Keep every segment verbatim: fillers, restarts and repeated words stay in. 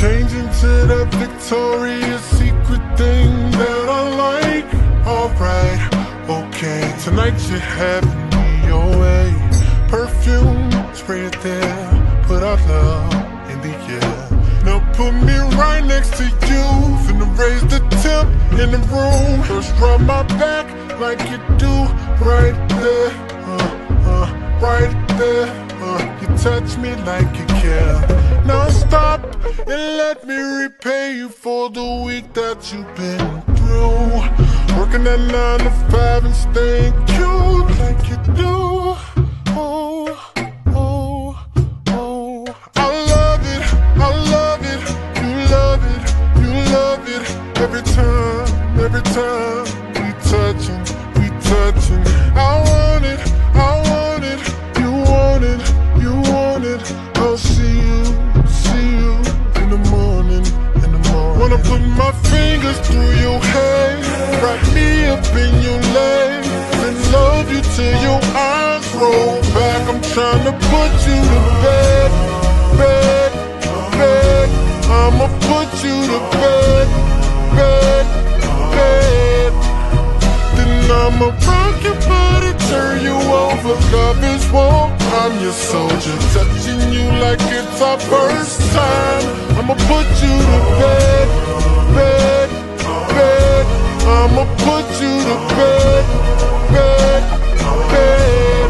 changing to that Victoria's Secret thing that I like. Alright, okay, tonight you're having me your way. Perfume, spray it there, put out love in the air. Now put me right next to you, finna raise the temp in the room. First rub my back like you do, right there, uh, uh, right there. Uh, you touch me like you care. Now stop and let me repay you for the week that you've been through. Working at nine to five and staying cute like you do. Oh, oh, oh. I love it, I love it, you love it, you love it. Every time, every time we touching, we touching. I want it, I want it, you want it, you want it. I'll see you, see you in the morning, in the morning. Wanna put my fingers through your hair, wrap me up in your legs, and love you till your eyes roll back. I'm trying to put you to bed, bed, bed. I'ma put you to bed, bed, bed. Then I'ma rock your body, turn you over. Love is war, I'm your soldier, touching you like it's our first time. I'ma put you to bed, bed, bed. I'ma put you to bed, bed, bed.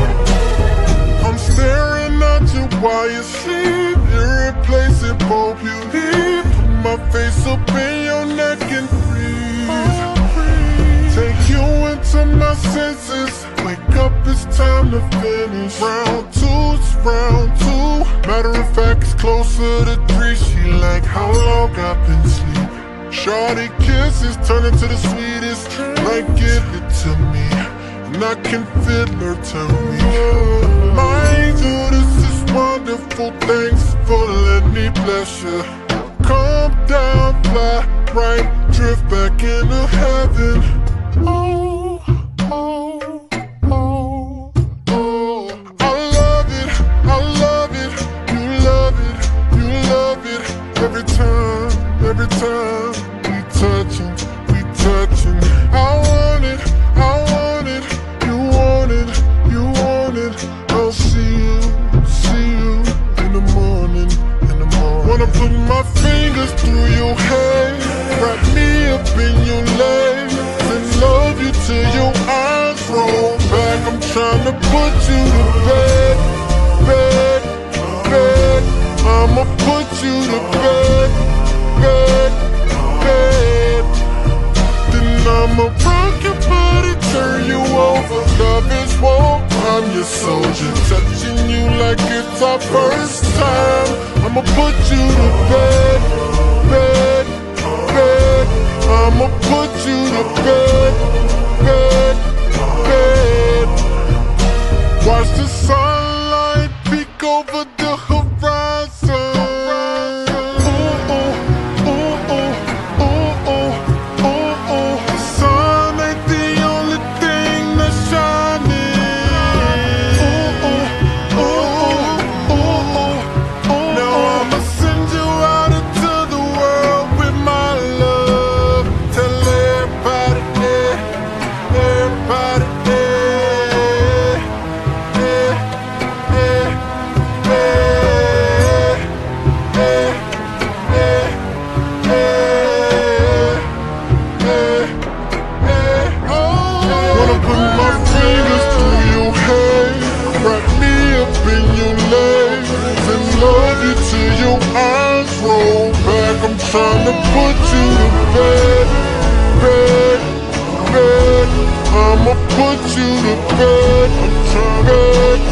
I'm staring at you while you sleep, irreplaceable beauty. Put my face up in your neck and breathe. Take you into my senses. Wake up, it's time to finish. Round two, it's round two. Matter of fact, it's closer to three. She like, how long I've been sleeping? Shawty kisses turn into the sweetest. Like, give it to me, and I can feel her turn me. Mind you, this is wonderful. Thanks for letting me bless you. Calm down, fly right, drift back into heaven. Oh, oh, oh, oh. I love it, I love it, you love it, you love it. Every time, every time we touching, we touching. I want it, I want it, you want it, you want it. I'll see you, see you in the morning, in the morning. Wanna put my fingers through your hair, wrap me up in your legs, and love you till your eyes roll back. I'm trying to put you to bed, bed, bed. I'ma put you to bed, bed, bed. Then I'ma rock your body, turn you over. Love is war, I'm your soldier, touching you like it's our first time. I'ma put you to bed, bed, bed. I'ma put you to bed, bed, bed. Watch the sunlight peek over the horizon. Ooh, ooh, ooh, ooh, ooh, ooh, ooh, ooh. The sun ain't the only thing that's shining. Ooh, ooh, ooh, ooh, ooh, ooh. Now I'ma send you out into the world with my love. Tell everybody, yeah, everybody, yeah, yeah, yeah, yeah, yeah, yeah, yeah, yeah. Oh, wanna put my fingers through your hair, wrap me up in your legs, and love you till your eyes roll back. I'm trying to put you to bed, bed, bed. I'ma put you to bed, I'm trying to bed.